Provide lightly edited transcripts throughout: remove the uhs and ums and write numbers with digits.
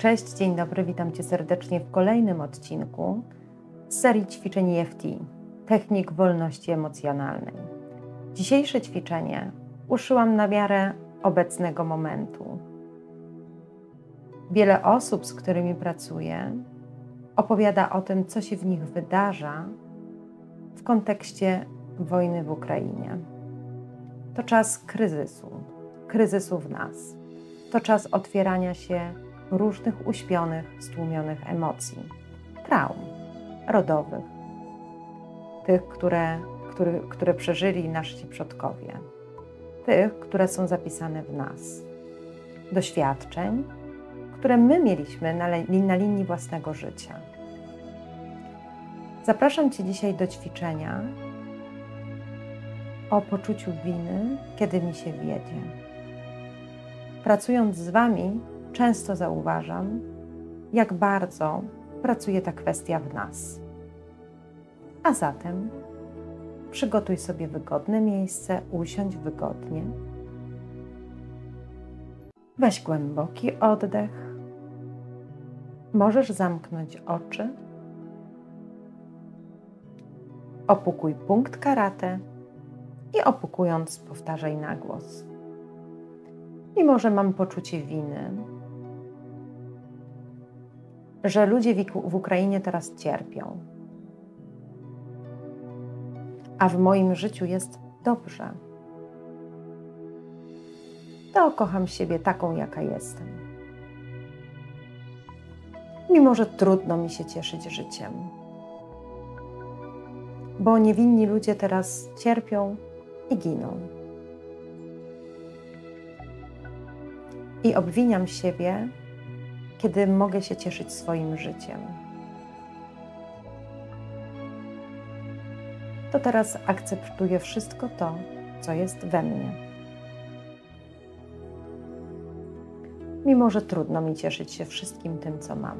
Cześć, dzień dobry, witam Cię serdecznie w kolejnym odcinku z serii ćwiczeń EFT, technik wolności emocjonalnej. Dzisiejsze ćwiczenie uszyłam na miarę obecnego momentu. Wiele osób, z którymi pracuję, opowiada o tym, co się w nich wydarza w kontekście wojny w Ukrainie. To czas kryzysu w nas. To czas otwierania się różnych uśpionych, stłumionych emocji, traum rodowych, tych, które przeżyli nasi przodkowie, tych, które są zapisane w nas, doświadczeń, które my mieliśmy na linii własnego życia. Zapraszam Cię dzisiaj do ćwiczenia o poczuciu winy, kiedy mi się wiedzie. Pracując z Wami, często zauważam, jak bardzo pracuje ta kwestia w nas. A zatem przygotuj sobie wygodne miejsce, usiądź wygodnie. Weź głęboki oddech. Możesz zamknąć oczy. Opukuj punkt karate i opukując powtarzaj na głos. Mimo że mam poczucie winy, że ludzie w Ukrainie teraz cierpią, a w moim życiu jest dobrze, to kocham siebie taką, jaka jestem. Mimo że trudno mi się cieszyć życiem, bo niewinni ludzie teraz cierpią i giną. I obwiniam siebie, kiedy mogę się cieszyć swoim życiem. To teraz akceptuję wszystko to, co jest we mnie. Mimo że trudno mi cieszyć się wszystkim tym, co mam.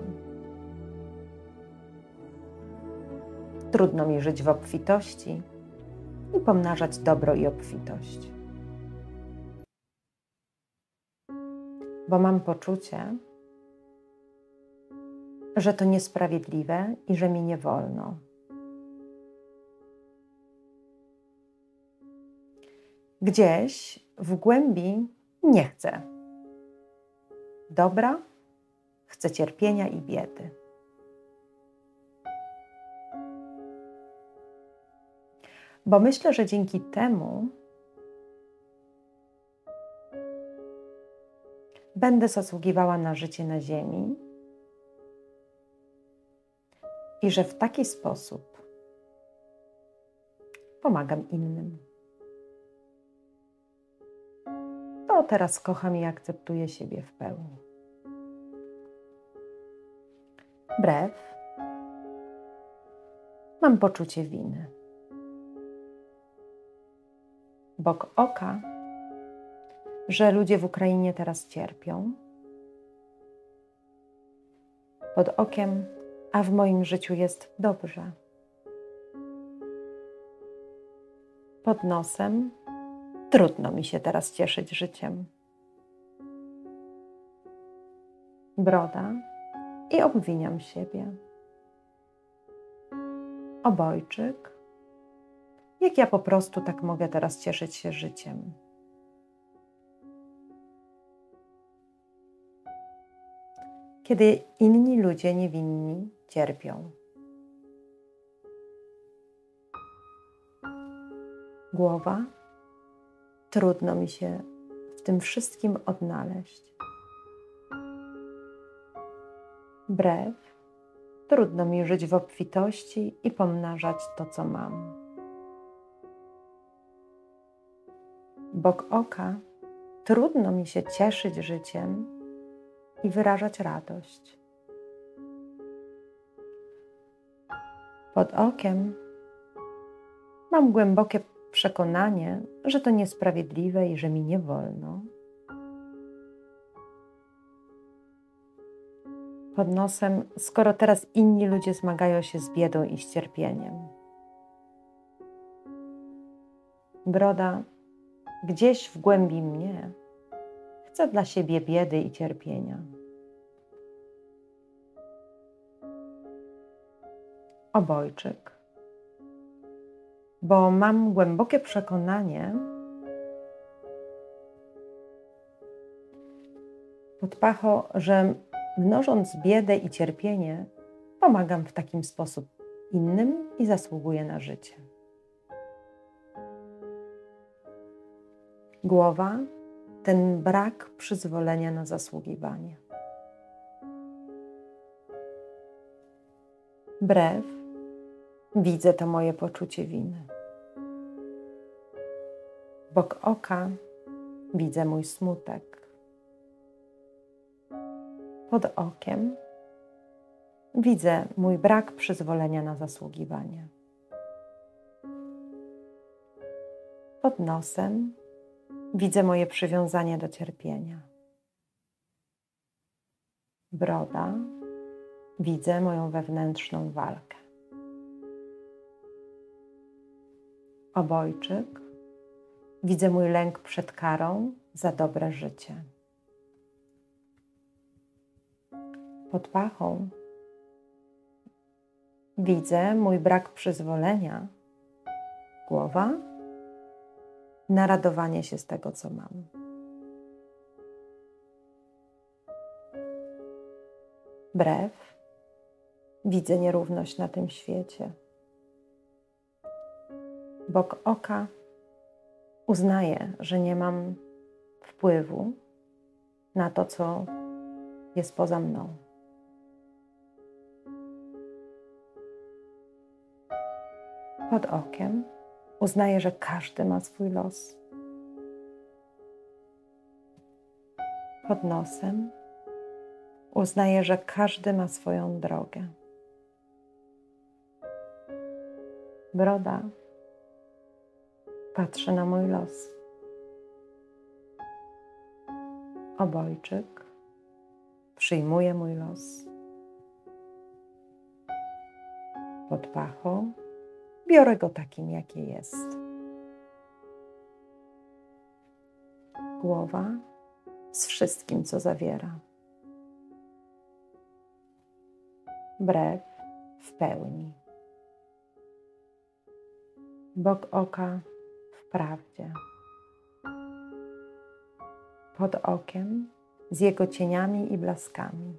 Trudno mi żyć w obfitości i pomnażać dobro i obfitość. Bo mam poczucie, że to niesprawiedliwe i że mi nie wolno. Gdzieś w głębi nie chcę dobra, chcę cierpienia i biedy. Bo myślę, że dzięki temu będę zasługiwała na życie na ziemi i że w taki sposób pomagam innym. To teraz kocham i akceptuję siebie w pełni. Brew. Mam poczucie winy. Bok oka, że ludzie w Ukrainie teraz cierpią. Pod okiem, a w moim życiu jest dobrze. Pod nosem trudno mi się teraz cieszyć życiem. Broda i obwiniam siebie. Obojczyk. Jak ja po prostu tak mogę teraz cieszyć się życiem? Kiedy inni ludzie niewinni cierpią. Głowa. Trudno mi się w tym wszystkim odnaleźć. Brew. Trudno mi żyć w obfitości i pomnażać to, co mam. Bok oka. Trudno mi się cieszyć życiem i wyrażać radość. Pod okiem mam głębokie przekonanie, że to niesprawiedliwe i że mi nie wolno. Pod nosem, skoro teraz inni ludzie zmagają się z biedą i z cierpieniem. Broda, gdzieś w głębi mnie chcę dla siebie biedy i cierpienia. obojczyk, bo mam głębokie przekonanie, pod pachą, że mnożąc biedę i cierpienie, pomagam w taki sposób innym i zasługuję na życie. Głowa, ten brak przyzwolenia na zasługiwanie. Brew, widzę to moje poczucie winy. Bok oka, widzę mój smutek. Pod okiem widzę mój brak przyzwolenia na zasługiwanie. Pod nosem widzę moje przywiązanie do cierpienia. Broda, widzę moją wewnętrzną walkę. Obojczyk, widzę mój lęk przed karą za dobre życie. Pod pachą widzę mój brak przyzwolenia, głowa, na radowanie się z tego, co mam. Brew, widzę nierówność na tym świecie. Bok oka, uznaję, że nie mam wpływu na to, co jest poza mną. Pod okiem uznaję, że każdy ma swój los. Pod nosem uznaję, że każdy ma swoją drogę. Broda, patrzę na mój los. Obojczyk, przyjmuję mój los. Pod pachą biorę go takim, jaki jest. Głowa z wszystkim, co zawiera. Brew w pełni. Bok oka w prawdzie. Pod okiem z jego cieniami i blaskami.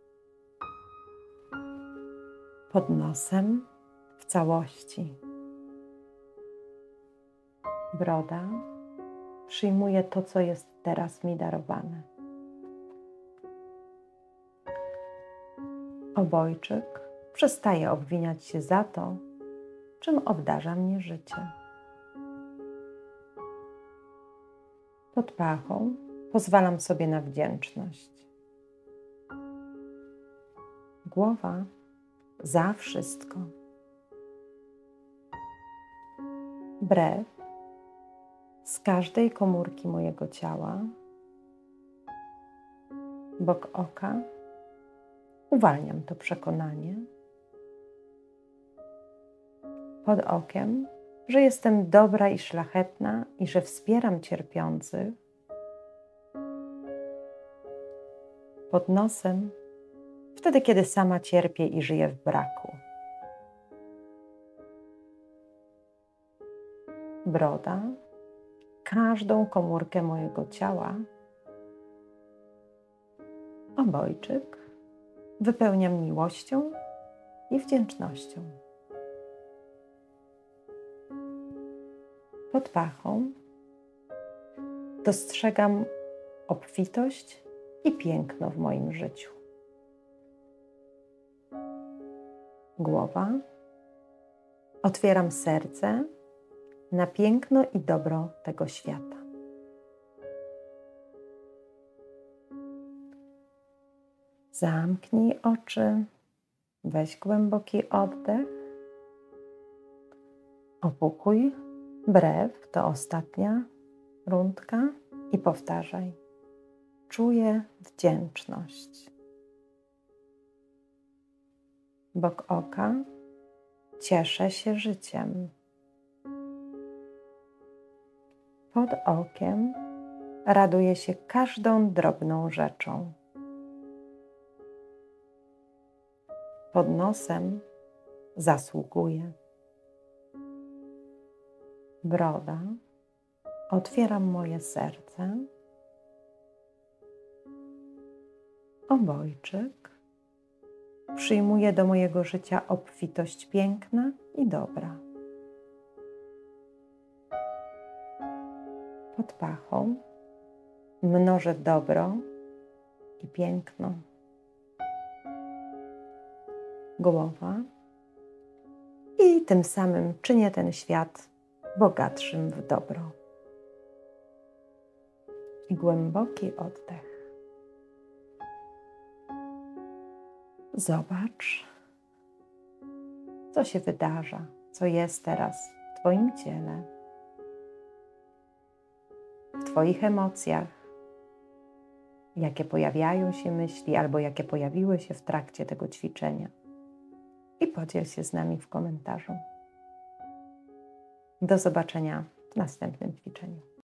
Pod nosem w całości. Broda przyjmuje to, co jest teraz mi darowane. Obojczyk przestaje obwiniać się za to, czym obdarza mnie życie. Pod pachą pozwalam sobie na wdzięczność. Głowa za wszystko. Brew z każdej komórki mojego ciała. Bok oka uwalniam to przekonanie. Pod okiem, że jestem dobra i szlachetna i że wspieram cierpiących. Pod nosem, wtedy kiedy sama cierpię i żyję w braku. Broda, każdą komórkę mojego ciała. Obojczyk wypełniam miłością i wdzięcznością. Pod pachą dostrzegam obfitość i piękno w moim życiu. Głowa, otwieram serce na piękno i dobro tego świata. Zamknij oczy, weź głęboki oddech, opukuj brew, to ostatnia rundka i powtarzaj. Czuję wdzięczność. Bok oka, cieszę się życiem. Pod okiem raduję się każdą drobną rzeczą. Pod nosem zasługuje. Broda. Otwieram moje serce. Obojczyk. Przyjmuję do mojego życia obfitość piękna i dobra. Pod pachą mnożę dobro i piękno. Głowa. I tym samym czynię ten świat bogatszym w dobro. I głęboki oddech. Zobacz, co się wydarza, co jest teraz w Twoim ciele, w Twoich emocjach, jakie pojawiają się myśli albo jakie pojawiły się w trakcie tego ćwiczenia. I podziel się z nami w komentarzu. Do zobaczenia w następnym ćwiczeniu.